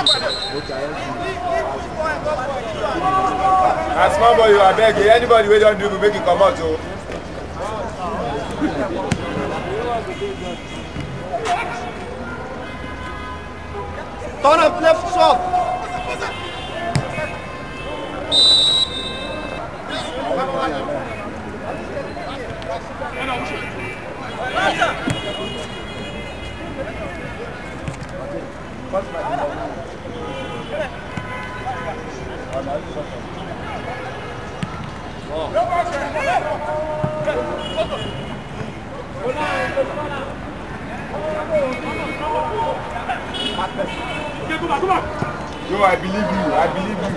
As small boy, you are begging. Anybody who don't do, we make it come out. So. Turn up left shot. Yo, I believe you. I believe you.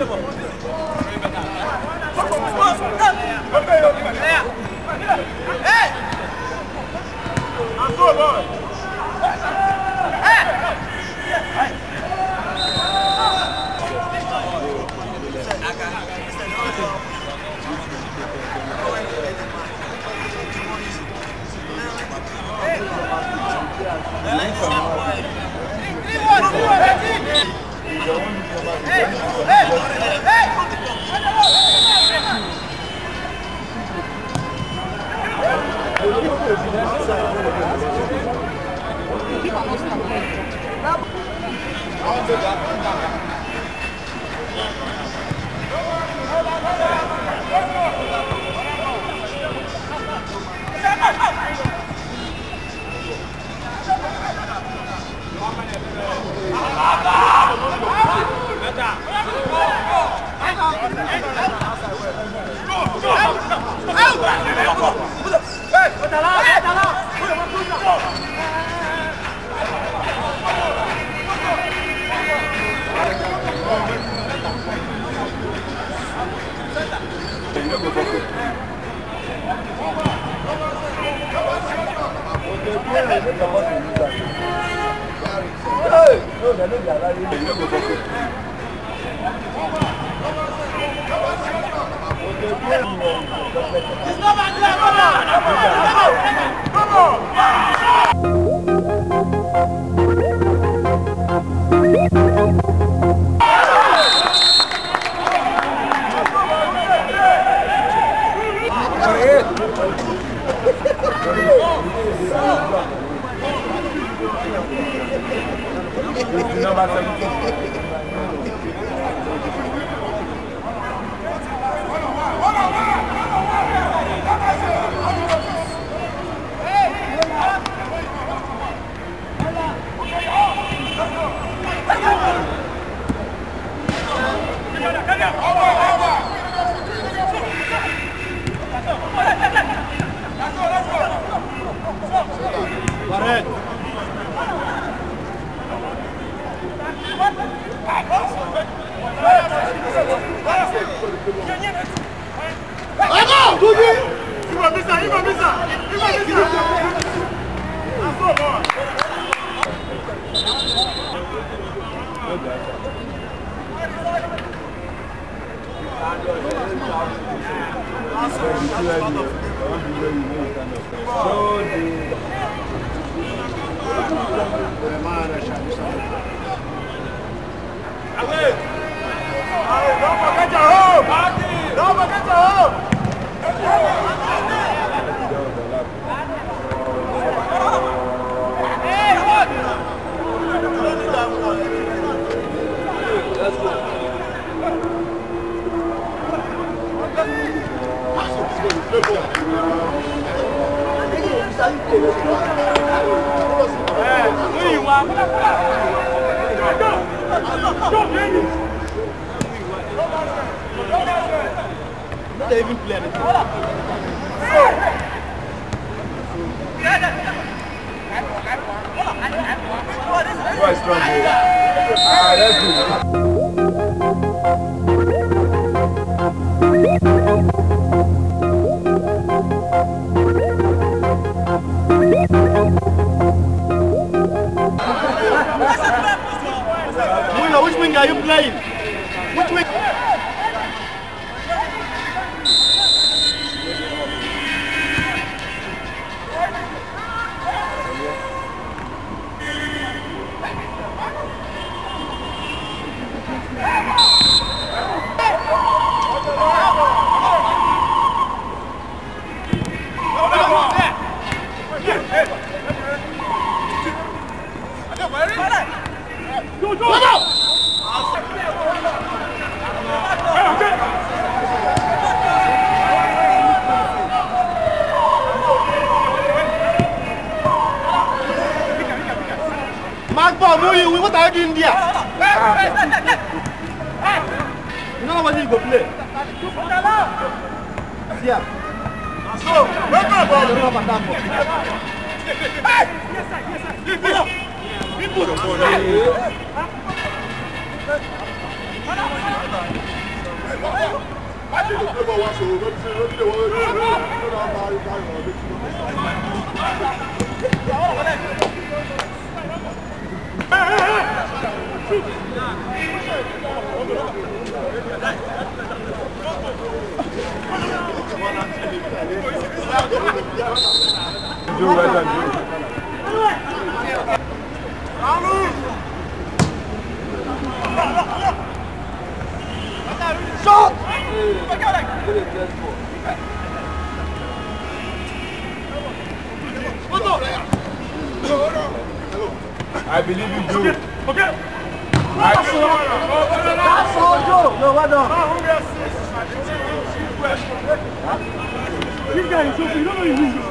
Hey! I'm so good. Hey! Not even playing it. Quite strong. That's good. Which wing are you playing? Which wing? Mark, what are you doing there? You know what you go play? Yeah. So, wake up, boy. I believe you do. Okay. That's all, Joe. No, what no? This guy is so you don't know he's easy.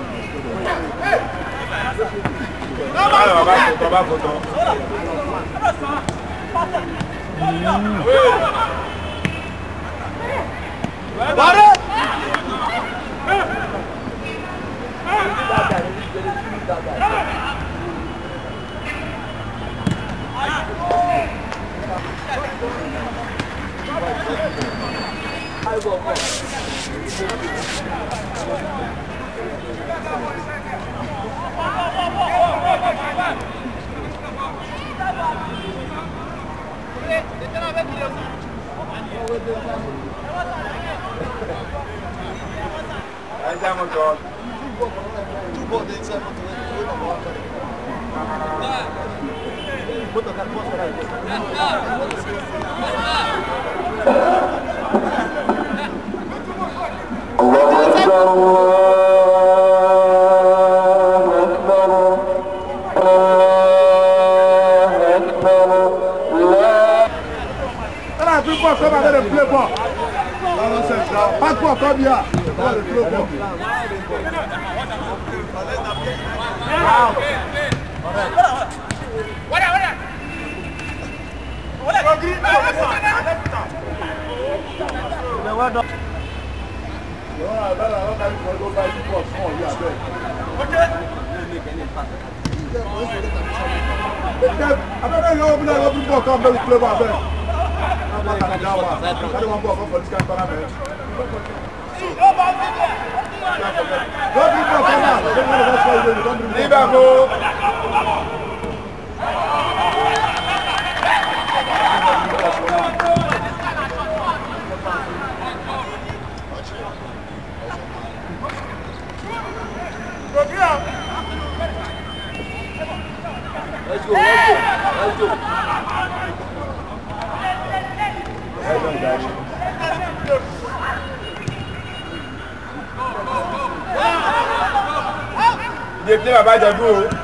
They play about the goal. 1, 2,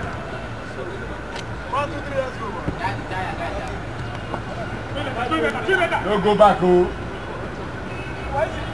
3, let's go. No go back, oh.